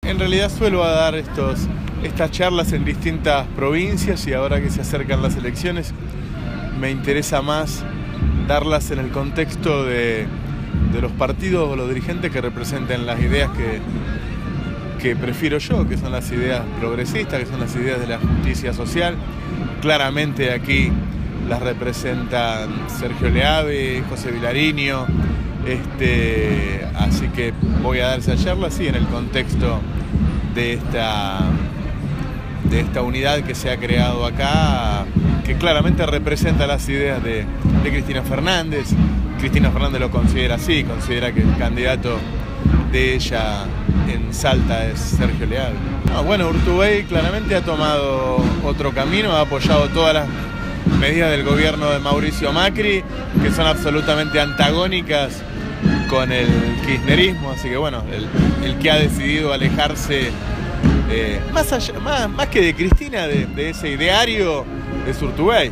En realidad suelo dar estas charlas en distintas provincias y ahora que se acercan las elecciones me interesa más darlas en el contexto de los partidos o los dirigentes que representen las ideas que prefiero yo, que son las ideas progresistas, que son las ideas de la justicia social. Claramente aquí las representan Sergio Leave, José Vilariño, así que voy a dar esa charla, sí, en el contexto de esta unidad que se ha creado acá, que claramente representa las ideas de Cristina Fernández. Cristina Fernández lo considera así, considera que el candidato de ella en Salta es Sergio Leave. Bueno, Urtubey claramente ha tomado otro camino, ha apoyado todas las medidas del gobierno de Mauricio Macri, que son absolutamente antagónicas con el kirchnerismo, así que bueno, el que ha decidido alejarse más que de Cristina, de ese ideario, es Urtubey.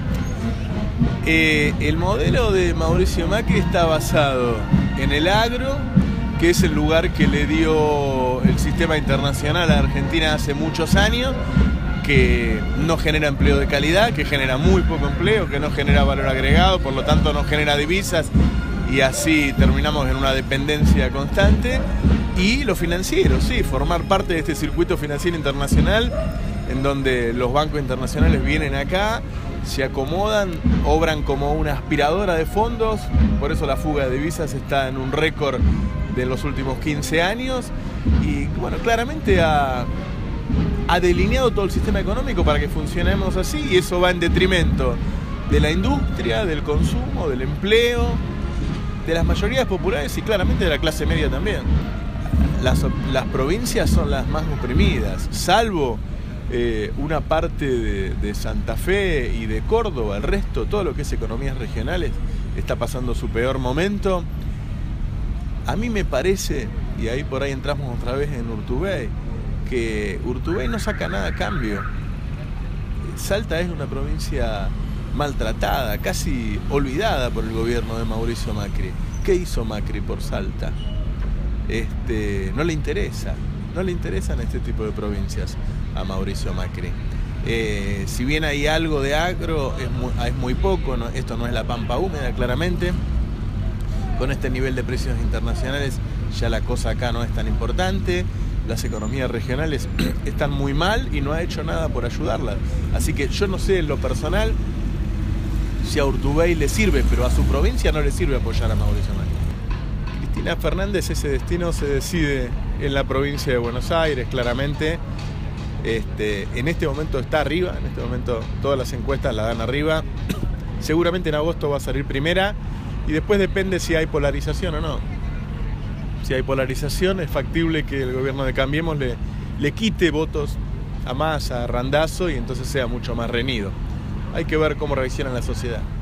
El modelo de Mauricio Macri está basado en el agro, que es el lugar que le dio el sistema internacional a Argentina hace muchos años, que no genera empleo de calidad, que genera muy poco empleo, que no genera valor agregado, por lo tanto no genera divisas y así terminamos en una dependencia constante. Y lo financiero, sí, formar parte de este circuito financiero internacional en donde los bancos internacionales vienen acá, se acomodan, obran como una aspiradora de fondos, por eso la fuga de divisas está en un récord de los últimos 15 años y bueno, claramente ha delineado todo el sistema económico para que funcionemos así y eso va en detrimento de la industria, del consumo, del empleo, de las mayorías populares y claramente de la clase media también. Las provincias son las más oprimidas, salvo una parte de Santa Fe y de Córdoba. El resto, todo lo que es economías regionales, está pasando su peor momento. A mí me parece, y ahí por ahí entramos otra vez en Urtubey, que Urtubey no saca nada a cambio. Salta es una provincia maltratada, casi olvidada por el gobierno de Mauricio Macri. ¿Qué hizo Macri por Salta? No le interesan este tipo de provincias a Mauricio Macri. Si bien hay algo de agro, es muy poco, ¿no? Esto no es la pampa húmeda, claramente. Con este nivel de precios internacionales ya la cosa acá no es tan importante. Las economías regionales están muy mal y no ha hecho nada por ayudarlas. Así que yo no sé en lo personal si a Urtubey le sirve, pero a su provincia no le sirve apoyar a Mauricio Macri. Cristina Fernández, ese destino se decide en la provincia de Buenos Aires, claramente. En este momento está arriba, en este momento todas las encuestas la dan arriba. Seguramente en agosto va a salir primera y después depende si hay polarización o no. Si hay polarización es factible que el gobierno de Cambiemos le quite votos a Massa, a Randazzo y entonces sea mucho más reñido. Hay que ver cómo reacciona la sociedad.